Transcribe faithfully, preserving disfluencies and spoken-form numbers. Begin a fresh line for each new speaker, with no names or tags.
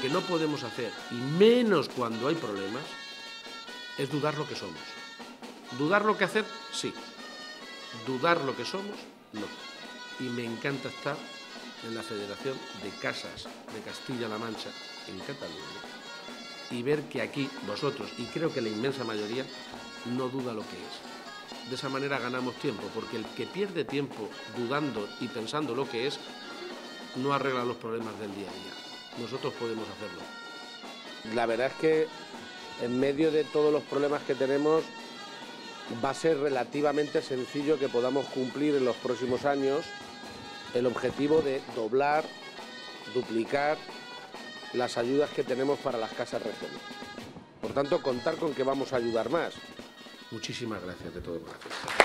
que no podemos hacer, y menos cuando hay problemas, es dudar lo que somos. Dudar lo que hacer, sí. Dudar lo que somos, no. Y me encanta estar en la Federación de Casas de Castilla-La Mancha, en Cataluña, y ver que aquí vosotros, y creo que la inmensa mayoría, no duda lo que es. De esa manera ganamos tiempo, porque el que pierde tiempo dudando y pensando lo que es, no arregla los problemas del día a día. Nosotros podemos hacerlo.
La verdad es que en medio de todos los problemas que tenemos, va a ser relativamente sencillo que podamos cumplir en los próximos años el objetivo de doblar, duplicar las ayudas que tenemos para las casas regionales. Por tanto, contar con que vamos a ayudar más.
Muchísimas gracias de todo corazón.